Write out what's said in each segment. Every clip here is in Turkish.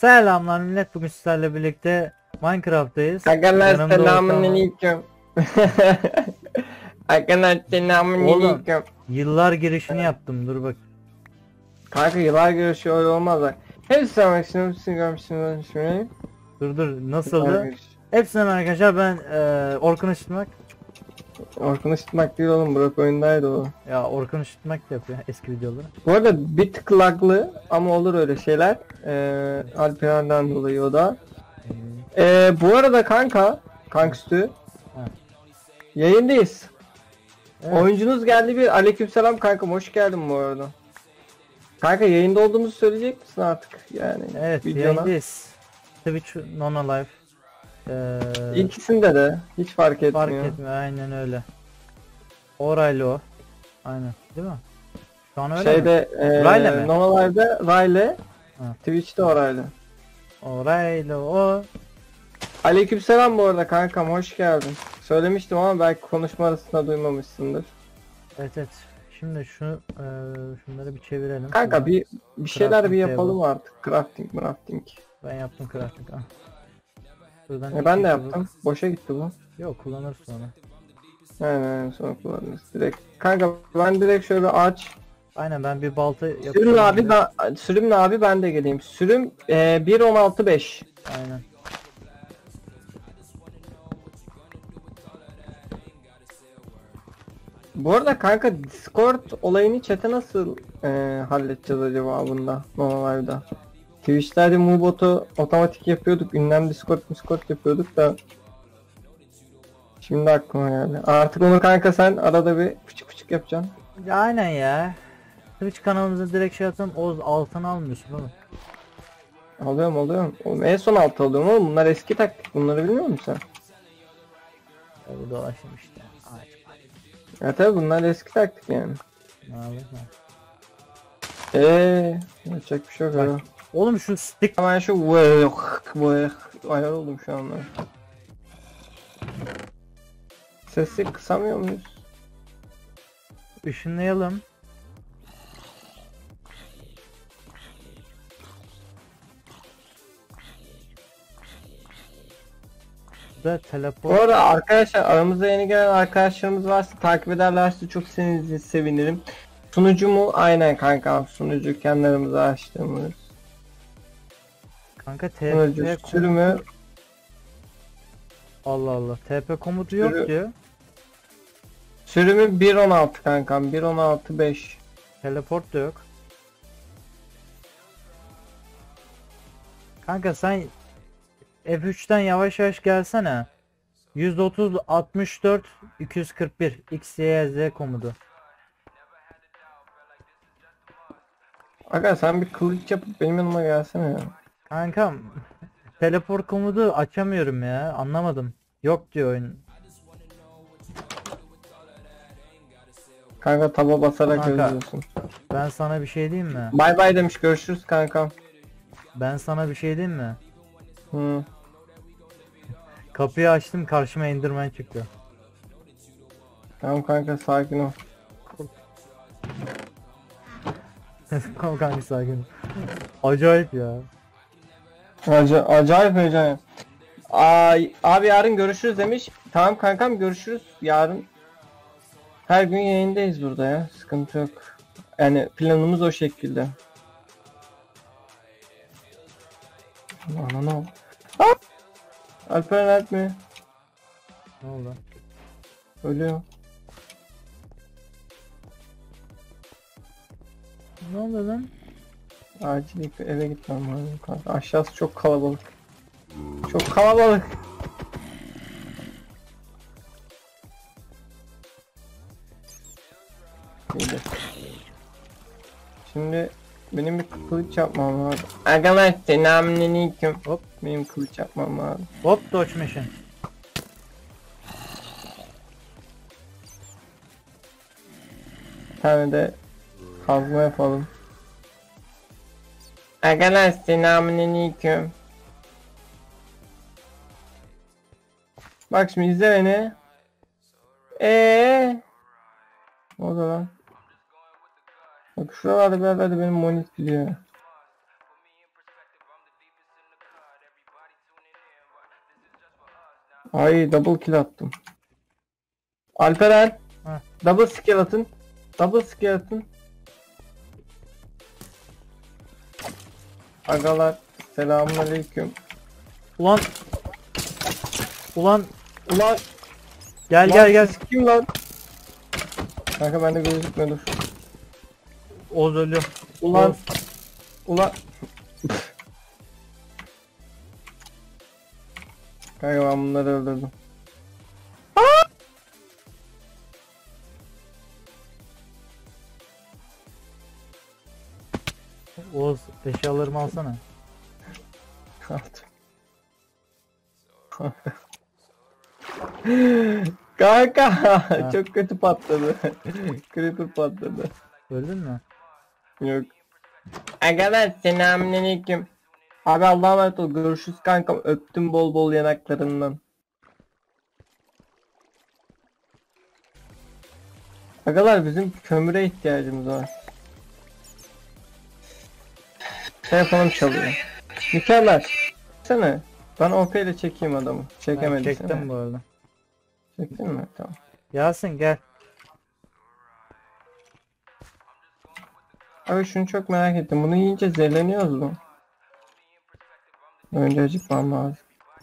Selamlar millet, bugün sizlerle birlikte Minecraft'tayız. Arkadaşlar Yanımda selamünaleyküm. Arkadaşlar Oğlum selamünaleyküm. yıllar girişini yaptım, dur bak. Kanka yıllar görüşü öyle olmaz bak. Hepsi sevmek istiyorum, sizi görmüşsünüz şimdi. Dur nasıldı? Hepsinden arkadaşlar, ben Orkun Işıtmak. Orkun Işıtmak değil oğlum, Burak oyundaydı o. Ya Orkun Işıtmak da yapıyor eski videoları. Bu arada bir tık laglı ama olur öyle şeyler. Alperen'den dolayı o da. Bu arada kanküstü. Ha. Yayındayız. Evet. Oyuncunuz geldi bir. Aleykümselam kankam, hoş geldin bu arada. Kanka yayında olduğumuzu söyleyecek misin artık yani? Evet, videona? yayındayız. Twitch non alive. İkisinde de hiç fark etmiyor. Fark etmiyor, aynen öyle. Oraylı o. Aynen, değil mi? Şu an öyle mi? Şeyde Ray'le mi? Novalar'da Ray'le, Ha. Twitch'te oraylı. Oraylı o. Aleykümselam bu arada kankam, hoş geldin. Söylemiştim ama belki konuşma arasında duymamışsındır. Evet. Şimdi şunları bir çevirelim. Kanka Şuradan bir şeyler crafting bir yapalım artık. Crafting. ben yaptım crafting. Ah. Şuradan Ben iki de çubuk. yaptım. Boşa gitti bu. Yok, kullanırız sonra. Aynen sonra kullanırız. Direkt. Kanka ben direkt şöyle ağaç. Aynen, ben bir balta Sürüm yapıyorum. abi sürümle abi ben de geleyim. Sürüm 1.16.5. Aynen. Bu arada kanka Discord olayını chat'e nasıl halledeceğiz acaba bunda normalde? Twitch'lerde Moobot'u otomatik yapıyorduk. Ünlem Discord yapıyorduk da. Şimdi aklıma geldi. Artık onu kanka sen arada bir küçük yapacaksın. Ya aynen ya. Twitch kanalımıza direkt şey atalım. Oğuz altın almıyorsun oğlum. Alıyorum. Oğlum, en son altı alıyorum oğlum. Bunlar eski taktik. Bunları bilmiyor musun sen? Ya bu dolaşım işte. Ağaç. Ya tabi bunlar eski taktik yani. Ne yapayım? Yapacak bir şey yok abi. Oğlum şu stick. Hemen şu ayar oldum şu anda. Sesi kısamıyor muyuz? Işınlayalım. Da Bu teleport. arada arkadaşlar, aramızda yeni gelen arkadaşlarımız varsa takip ederlerse çok sevinirim. Sunucu mu? Aynen kankam, sunucu kendi aramızda açtığımız. Kanka Sunucu TP sürümü Allah Allah. TP komutu yok Sürü- diyor. sürümü 1.16 kankam, 1.16.5. Teleport da yok. Kanka sen F3'ten yavaş yavaş gelsene. 130 64 241 X Y Z komutu. Aga sen bir kılıç yapıp benim yanıma gelsene ya. Kankam teleport komutu açamıyorum ya, anlamadım. Yok diyor oyun. Kanka taba basarak Kanka. özlüyorsun. Ben sana bir şey diyeyim mi? Bay bay demiş, görüşürüz kankam. Ben sana bir şey diyeyim mi? Hı. Kapıyı açtım, karşıma Enderman çıktı. Tamam kanka, sakin ol. Tamam kanka, sakin. Acayip ya. Acayip heyecan. Ay, abi yarın görüşürüz demiş. Tamam kankam, görüşürüz yarın. Her gün yayındayız burada ya. Sıkıntı yok. Yani planımız o şekilde. Ana. Alperen Alp mi? Ne oldu? Ölüyor. Ne oldu lan? Acil eve gitmem lazım kanka. Aşağısı çok kalabalık. Çok kalabalık. İyi. Şimdi benim bir kılıç yapmam lazım. Arkadaşlar selamünaleyküm. Hop. Benim kılıç yapmam lazım. Hop, dodge mission. Bir tane de kazma yapalım. Arkadaşlar selamünaleyküm. Bak şimdi izle beni. Ne oldu lan? Bak şuralarda bir yerlerde benim monit gidiyor. Ay double kill attım. Alperen. Heh. Double skeleton. Double skeleton. Agalar. Selamünaleyküm. Ulan. Ulan Ulan. gel Lan gel gel. siz kim lan? Kanka bende gözükmüyor dur. Oğuz ölüyor. Ulan. Oğuz. Ulan. Kanka ben bunları öldürdüm. Oğuz eşyalarımı alsana. Kanka çok kötü patladı. Creeper patladı. Öldün mü? Yok. Arkadaşlar selamünaleyküm. Abi Allah'a emanet ol. Görüşürüz kankam. Öptüm bol bol yanaklarından. Agalar bizim kömüre ihtiyacımız var. Telefonum çalıyor. Mükemmel. Sana. Ben OP ile çekeyim adamı. Ben Çekemedim çektim seni. bu arada. Çektin mi? Tamam. Yasin gel. Abi şunu çok merak ettim. Bunu yiyince zehirleniyoruz mu? Önce acıkmam lazım.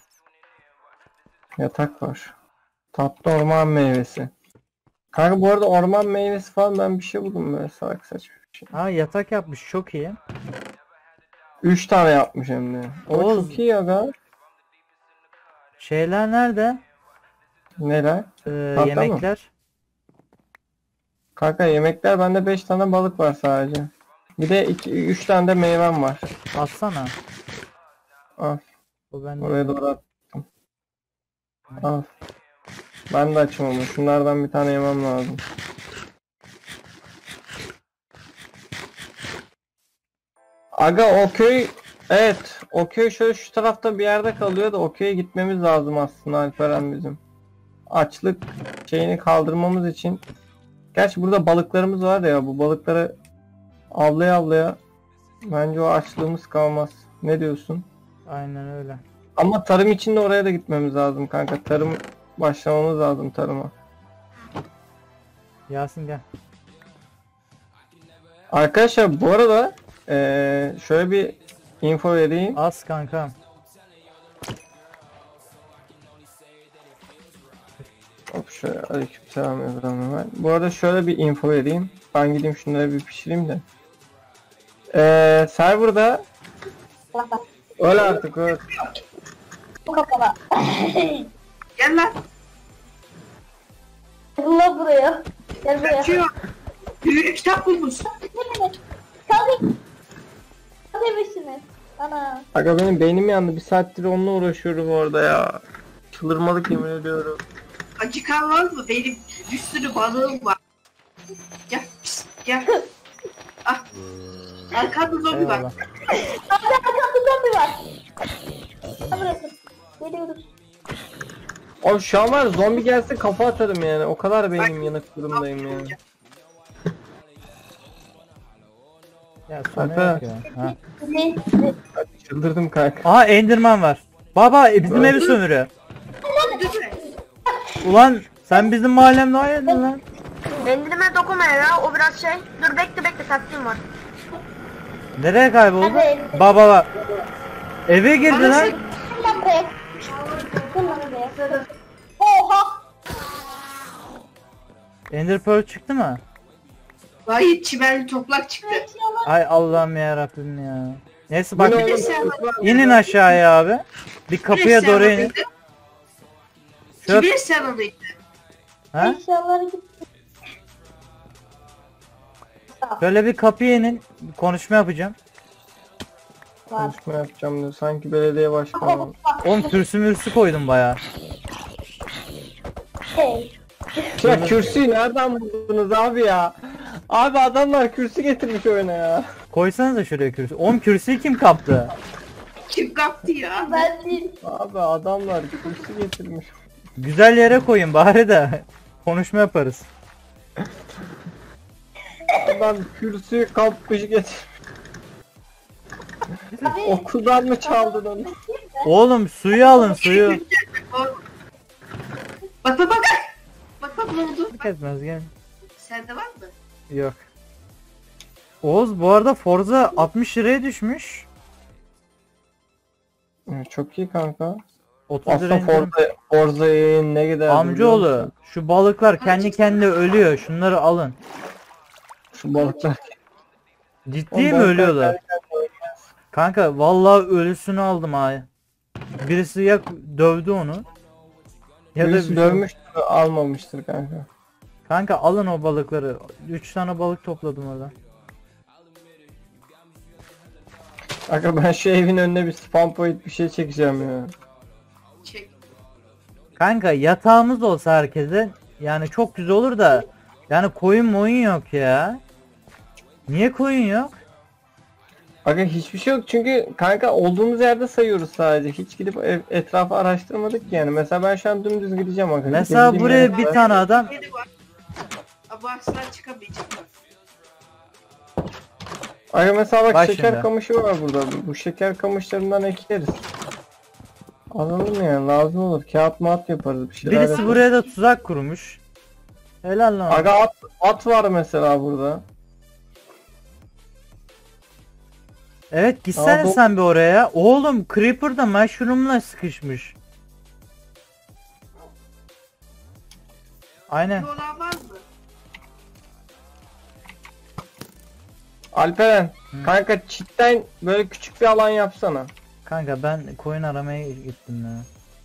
Yatak var. Tatlı orman meyvesi. Kanka bu arada orman meyvesi falan ben bir şey buldum böyle salak saçma bir şey. Ha yatak yapmış çok iyi. 3 tane yapmış hem de. O Oğuz. çok iyi aga. Şeyler nerede? Neler? Tahta mı? Yemekler. Kanka yemekler bende 5 tane balık var sadece. Bir de 3 tane de meyvem var. Atsana. Al. O bende. Oraya doğru attım. Al. Ben de açım ama şunlardan bir tane yemem lazım. Aga o köy, evet o köy şöyle şu tarafta bir yerde kalıyor da o köye gitmemiz lazım aslında Alperen bizim. Açlık şeyini kaldırmamız için. Gerçi burada balıklarımız var ya, bu balıkları avlaya avlaya bence o açlığımız kalmaz. Ne diyorsun? Aynen öyle. Ama tarım için de oraya da gitmemiz lazım kanka. Tarım başlamamız lazım tarıma. Yasin gel. Arkadaşlar bu arada şöyle bir info vereyim. Az kankam. Hop şöyle aleykümselam yazalım hemen. Bu arada şöyle bir info vereyim. Ben gideyim şunları bir pişireyim de. Serverda öl artık öl. Bu kafana. Gel lan. Allah buraya. Gel buraya. Kaçıyor. Büyülü kitap bulmuş. Kalk. Kalk evesiniz. Ana. Aga benim beynim yandı. Bir saattir onunla uğraşıyorum orada ya. Çıldırmalık yemin ediyorum. Acıkan var mı? Benim bir sürü balığım var. Gel. Pişt, gel. Ah. Arkanda zombi var. Eyvallah. Abi arkamda zombi var. Ha bırakın. Geliyoruz. O şu an var zombi gelse kafa atarım yani. O kadar beynim yanık durumdayım yani. Ya sonra Alper. yok ya. Ha. Ne? Çıldırdım kanka. Aha Enderman var. Baba bizim evi sömürüyor. Değil mi? Ulan sen bizim mahallemde hayırdın lan. Endirime dokunma ya, o biraz şey. Dur bekle taktiğim var. Nereye kayboldu? Hadi. Baba bak. Eve girdi lan. Şundan koyak. Şundan buraya. Oha. Ender Pearl çıktı mı? Hayır, çimenli toprak çıktı. Ay Allah'ım ya Rabbim ya. Neyse Bu ne bak oğlum? inin aşağıya abi. Bir kapıya doğru inin. Şöyle Kimin sarılıydı? ha? Eşyaları gitti. Şöyle bir kapıya inin. Bir konuşma yapacağım. Var. Konuşma yapacağım diyor. Sanki belediye başkanı. Oğlum kürsü mürsü koydum baya. Hey. Ya kürsüyü nereden buldunuz abi ya? Abi adamlar kürsü getirmiş oyuna ya. Koysanıza şuraya kürsü. Oğlum kürsüyü kim kaptı? Kim kaptı ya? Ben değil. Abi adamlar kürsü getirmiş. Güzel yere koyun bari de. Konuşma yaparız. Adam kürsüyü kapmış getirmiş. Okuldan mı çaldın onu? Oğlum suyu alın suyu. Oğlum, Bak bak bak. Bak bak ne oldu? Fark etmez gel. Sende var mı? Yok. Oğuz bu arada Forza 60 liraya düşmüş. Çok iyi kanka. 30 liraya Aslında indirim. Forza'ya ne gider biliyor Amcaoğlu musun? şu balıklar kendi kendine ölüyor. Şunları alın. Şu balıklar. Ciddi Oğlum mi balıklar ölüyorlar? Kanka vallahi ölüsünü aldım ha. Birisi ya dövdü onu. Ya da Birisi bir- dövmüştür, almamıştır kanka. Kanka alın o balıkları. 3 tane balık topladım orada. Kanka ben şu evin önüne bir spam point bir şey çekeceğim ya. Çek. Kanka yatağımız olsa herkese yani çok güzel olur da yani koyun yok ya. Niye koyun yok? Kanka hiçbir şey yok çünkü kanka olduğumuz yerde sayıyoruz sadece. Hiç gidip etrafı araştırmadık yani. Mesela ben şu an dümdüz gideceğim kanka. Mesela Gidebildiğim buraya yere bir kadar- tane adam Yeri var. Ama asla çıkamayacak. Kanka mesela bak Bak şeker şimdi. kamışı var burada. Bu şeker kamışlarından ekeriz. Alalım yani lazım olur. Kağıt mat yaparız bir şeyler birisi yaparız. buraya da tuzak kurmuş. Helal lan. Aga at var mesela burada. Evet gitsene Aa, sen bir oraya. Oğlum Creeper da mushroom'la sıkışmış. Aynen. Olan var mı? Alperen kanka çitten böyle küçük bir alan yapsana. Kanka ben koyun aramaya gittim ya.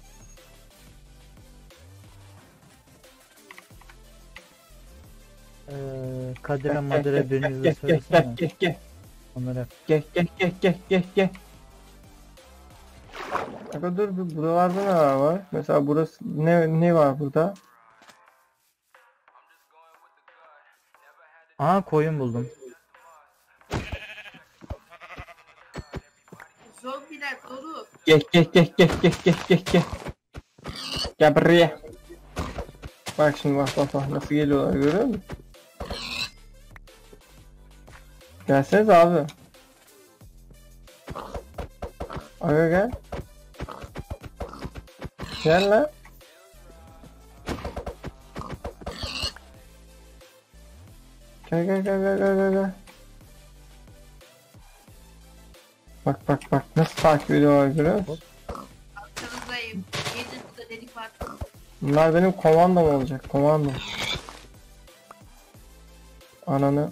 Kadir'e Madire birinize Gel söylesene. gel. Onları yap. Gel. Kanka dur bir buralarda ne var? Mesela burası ne var burada? Aha koyun buldum. Zombiler dolu. Gel. Gel buraya. Bak şimdi bak nasıl geliyorlar görüyor musun? Gelseniz abi. Aga gel. Gel lan. Gel. Bak nasıl takip ediyorlar görüyor musun? Arkanızdayım. Gelin burada delik var. Bunlar benim komandom olacak komandom. Ananı.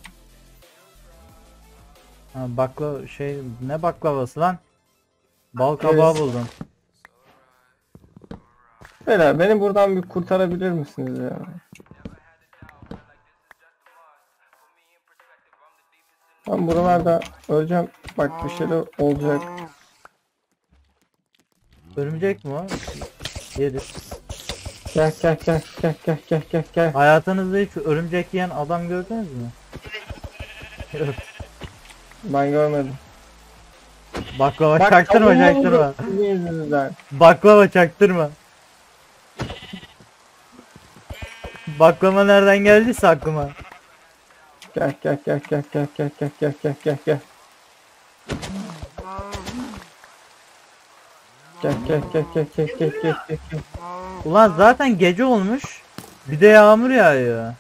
Ha, ne baklavası lan? Bal kabağı Evet. buldum. Beyler beni buradan bir kurtarabilir misiniz ya? Ben buralarda öleceğim. Bak bir şeyler olacak. Örümcek mi o? Yeriz. Gel. Hayatınızda hiç örümcek yiyen adam gördünüz mü? Yok. Ben görmedim. Baklava Bak, çaktırma tavuğum çaktırma. oldu sizin yüzünüzden. Baklava çaktırma. Baklava nereden geldiyse aklıma. Gel. Gel. Ulan zaten gece olmuş. Bir de yağmur yağıyor.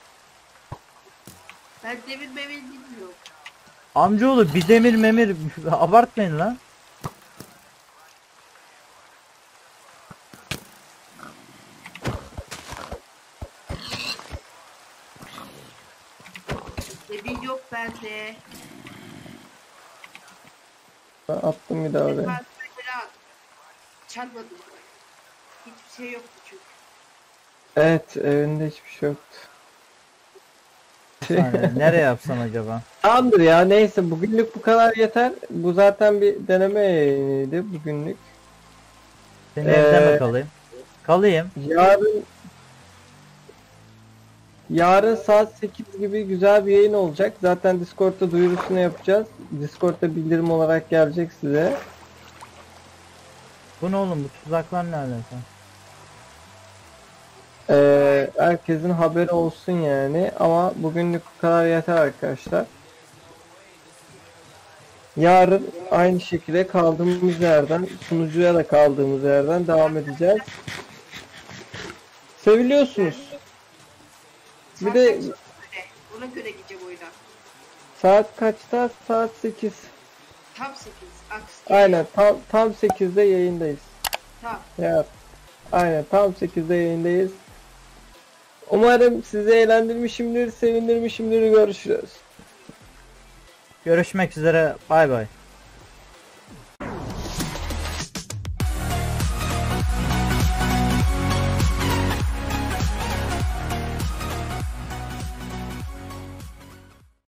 Ben demir memeli bilmiyorum. Amcaoğlu bir demir memir abartmayın lan. Demir yok bende. Ben attım bir daha Ben oraya. mesela çarpmadım. Hiçbir şey yoktu çünkü. Evet evinde hiçbir şey yoktu. Yani nereye yapsam acaba? Tamamdır ya neyse bugünlük bu kadar yeter. Bu zaten bir denemeydi bugünlük. Senin evde mi Ee, kalayım? Kalayım. Yarın saat 8 gibi güzel bir yayın olacak. Zaten Discord'da duyurusunu yapacağız. Discord'da bildirim olarak gelecek size. Bu ne oğlum, bu tuzaklar ne alaka? Herkesin haberi olsun yani. Ama bugünlük bu kadar yeter arkadaşlar. Yarın aynı şekilde kaldığımız yerden, sunucuya da kaldığımız yerden devam edeceğiz. Seviliyorsunuz. Bir de Ona göre gideceğim oyuna. saat kaçta? Saat 8. Tam 8. Aks. Aynen tam 8'de yayındayız. Tamam. Ya. Aynen tam 8'de yayındayız. Umarım sizi eğlendirmişimdir, sevindirmişimdir. Görüşürüz. Görüşmek üzere. Bay bay.